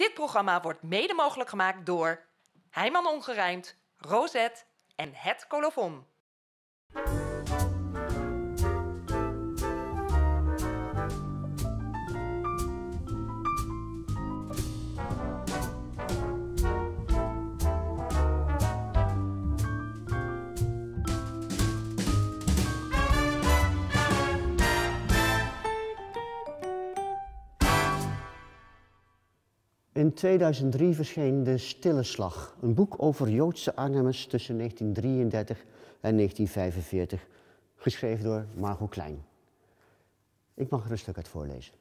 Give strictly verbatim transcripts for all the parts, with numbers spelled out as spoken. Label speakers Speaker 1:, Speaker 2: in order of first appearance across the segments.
Speaker 1: Dit programma wordt mede mogelijk gemaakt door Heijman Ongerijmd, Rosette en Het Colofon.
Speaker 2: In tweeduizend drie verscheen De Stille Slag, een boek over Joodse Arnhemmers tussen negentien drieëndertig en negentien vijfenveertig, geschreven door Margot Klein. Ik mag er een stuk uit voorlezen.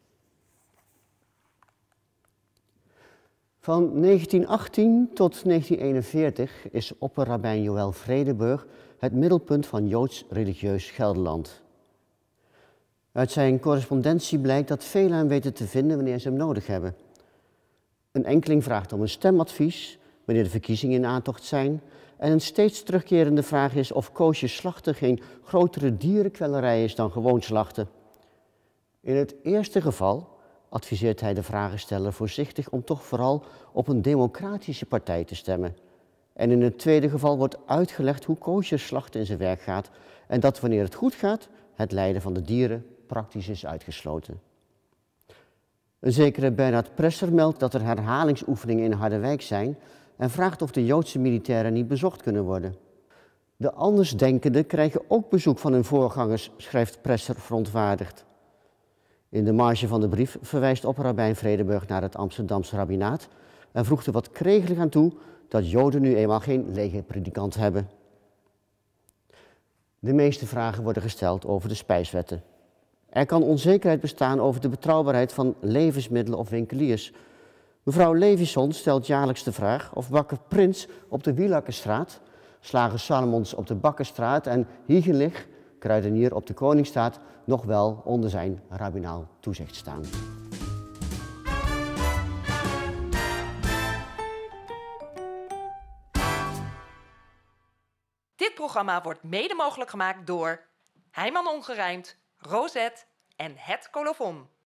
Speaker 2: Van negentien achttien tot negentien eenenveertig is opperrabijn Joël Vredenburg het middelpunt van Joods religieus Gelderland. Uit zijn correspondentie blijkt dat velen hem weten te vinden wanneer ze hem nodig hebben. Een enkeling vraagt om een stemadvies wanneer de verkiezingen in aantocht zijn. En een steeds terugkerende vraag is of koosje slachten geen grotere dierenkwellerij is dan gewoon slachten. In het eerste geval adviseert hij de vragensteller voorzichtig om toch vooral op een democratische partij te stemmen. En in het tweede geval wordt uitgelegd hoe koosje slachten in zijn werk gaat en dat wanneer het goed gaat, het lijden van de dieren praktisch is uitgesloten. Een zekere Bernard Presser meldt dat er herhalingsoefeningen in Harderwijk zijn en vraagt of de Joodse militairen niet bezocht kunnen worden. De andersdenkenden krijgen ook bezoek van hun voorgangers, schrijft Presser verontwaardigd. In de marge van de brief verwijst opperrabijn Vredenburg naar het Amsterdamse rabbinaat en voegt er wat kregelig aan toe dat Joden nu eenmaal geen legerpredikant hebben. De meeste vragen worden gesteld over de spijswetten. Er kan onzekerheid bestaan over de betrouwbaarheid van levensmiddelen of winkeliers. Mevrouw Levison stelt jaarlijks de vraag of bakker Prins op de Wielakkerstraat, slager Salomons op de Bakkerstraat en Hiegelich, kruidenier op de Koningsstraat, nog wel onder zijn rabbinaal toezicht staan.
Speaker 1: Dit programma wordt mede mogelijk gemaakt door Heijman Ongerijmd, Rosette en Het Colofon.